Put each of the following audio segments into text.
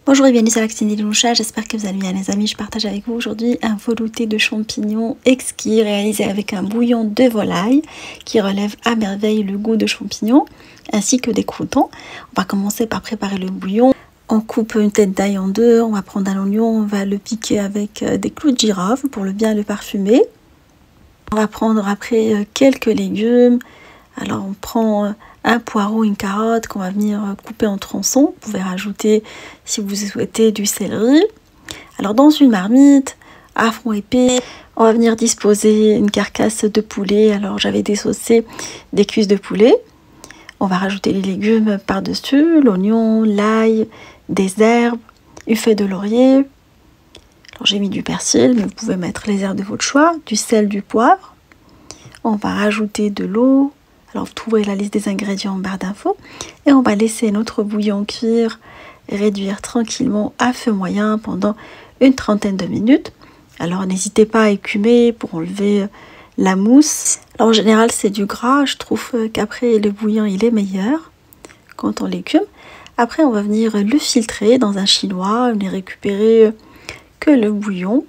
Bonjour et bienvenue sur la cuisine d'Ilinoucha, j'espère que vous allez bien les amis. Je partage avec vous aujourd'hui un velouté de champignons exquis réalisé avec un bouillon de volaille qui relève à merveille le goût de champignons ainsi que des croûtons. On va commencer par préparer le bouillon. On coupe une tête d'ail en deux, on va prendre un oignon, on va le piquer avec des clous de girofle pour bien le parfumer. On va prendre après quelques légumes. Alors on prend un poireau, une carotte qu'on va venir couper en tronçons. Vous pouvez rajouter, si vous souhaitez, du céleri. Alors dans une marmite à fond épais, on va venir disposer une carcasse de poulet. Alors j'avais désossé des cuisses de poulet. On va rajouter les légumes par-dessus, l'oignon, l'ail, des herbes, une feuille de laurier. Alors j'ai mis du persil, mais vous pouvez mettre les herbes de votre choix, du sel, du poivre. On va rajouter de l'eau. Alors vous trouverez la liste des ingrédients en barre d'infos. Et on va laisser notre bouillon cuire, réduire tranquillement à feu moyen pendant une trentaine de minutes. Alors n'hésitez pas à écumer pour enlever la mousse. Alors en général c'est du gras, je trouve qu'après le bouillon il est meilleur quand on l'écume. Après on va venir le filtrer dans un chinois, venir récupérer que le bouillon.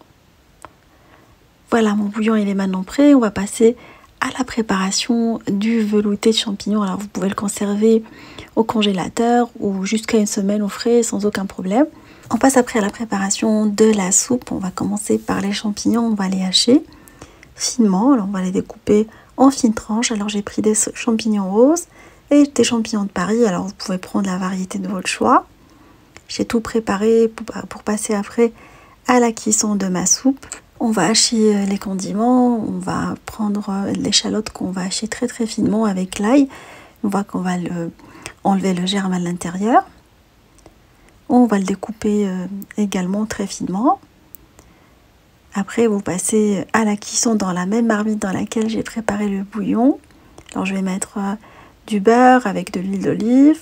Voilà, mon bouillon il est maintenant prêt, on va passer à la préparation du velouté de champignons. Alors vous pouvez le conserver au congélateur ou jusqu'à une semaine au frais sans aucun problème. On passe après à la préparation de la soupe. On va commencer par les champignons, on va les hacher finement. Alors on va les découper en fines tranches. Alors j'ai pris des champignons roses et des champignons de Paris. Alors vous pouvez prendre la variété de votre choix. J'ai tout préparé pour passer après à la cuisson de ma soupe. On va hacher les condiments, on va prendre l'échalote qu'on va hacher très finement avec l'ail. On voit qu'on va enlever le germe à l'intérieur. On va le découper également très finement. Après, vous passez à la cuisson dans la même marmite dans laquelle j'ai préparé le bouillon. Alors, je vais mettre du beurre avec de l'huile d'olive.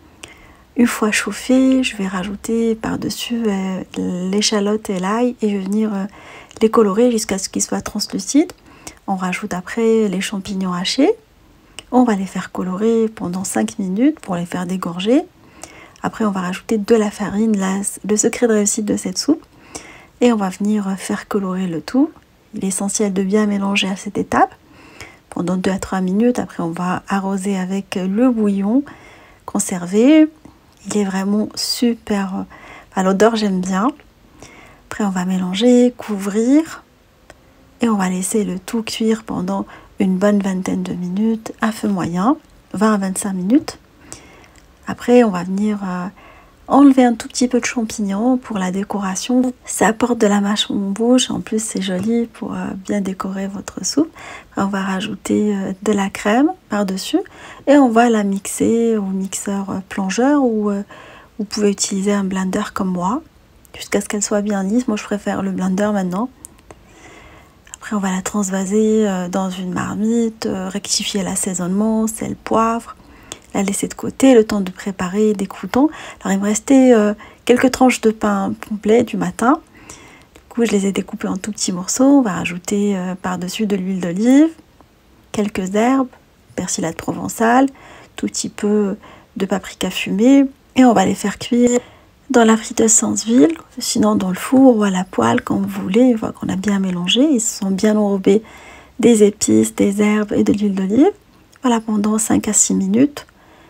Une fois chauffé, je vais rajouter par-dessus l'échalote et l'ail et je vais venir les colorer jusqu'à ce qu'ils soient translucides. On rajoute après les champignons hachés. On va les faire colorer pendant 5 minutes pour les faire dégorger. Après, on va rajouter de la farine, le secret de réussite de cette soupe. Et on va venir faire colorer le tout. Il est essentiel de bien mélanger à cette étape pendant 2 à 3 minutes. Après, on va arroser avec le bouillon conservé. Il est vraiment super. Enfin, l'odeur, j'aime bien. Après, on va mélanger, couvrir et on va laisser le tout cuire pendant une bonne vingtaine de minutes à feu moyen, 20 à 25 minutes. Après, on va venir enlever un tout petit peu de champignons pour la décoration. Ça apporte de la mâche en bouche. En plus, c'est joli pour bien décorer votre soupe. Après, on va rajouter de la crème par-dessus et on va la mixer au mixeur plongeur ou vous pouvez utiliser un blender comme moi jusqu'à ce qu'elle soit bien lisse. Moi, je préfère le blender maintenant. Après, on va la transvaser dans une marmite, rectifier l'assaisonnement, sel, poivre, la laisser de côté, le temps de préparer des croûtons. Alors, il me restait quelques tranches de pain complet du matin. Du coup, je les ai découpées en tout petits morceaux. On va rajouter par-dessus de l'huile d'olive, quelques herbes, persil provençal, tout petit peu de paprika fumé. Et on va les faire cuire dans la friteuse sans huile, sinon dans le four ou à la poêle, comme vous voulez. Une fois qu'on a bien mélangé, ils sont bien enrobés des épices, des herbes et de l'huile d'olive. Voilà, pendant 5 à 6 minutes.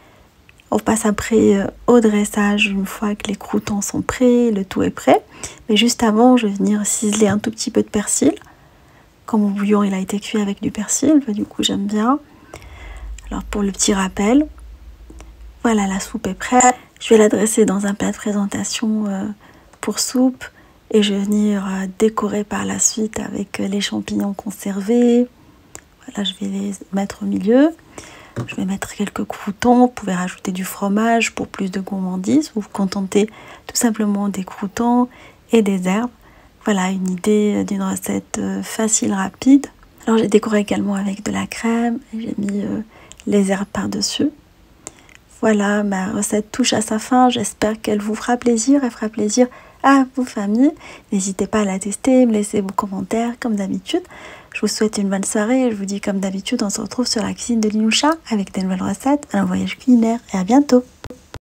On passe après au dressage une fois que les croûtons sont prêts, le tout est prêt. Mais juste avant, je vais venir ciseler un tout petit peu de persil. Comme mon bouillon il a été cuit avec du persil, du coup j'aime bien. Alors pour le petit rappel, voilà, la soupe est prête. Je vais la dresser dans un plat de présentation pour soupe et je vais venir décorer par la suite avec les champignons conservés. Voilà, je vais les mettre au milieu. Je vais mettre quelques croûtons. Vous pouvez rajouter du fromage pour plus de gourmandise. Vous vous contentez tout simplement des croûtons et des herbes. Voilà une idée d'une recette facile, rapide. Alors j'ai décoré également avec de la crème. J'ai mis les herbes par-dessus. Voilà, ma recette touche à sa fin. J'espère qu'elle vous fera plaisir. Elle fera plaisir à vos familles. N'hésitez pas à la tester, me laisser vos commentaires comme d'habitude. Je vous souhaite une bonne soirée. Je vous dis comme d'habitude, on se retrouve sur la cuisine de l'Ilinoucha avec de nouvelles recettes, un voyage culinaire et à bientôt.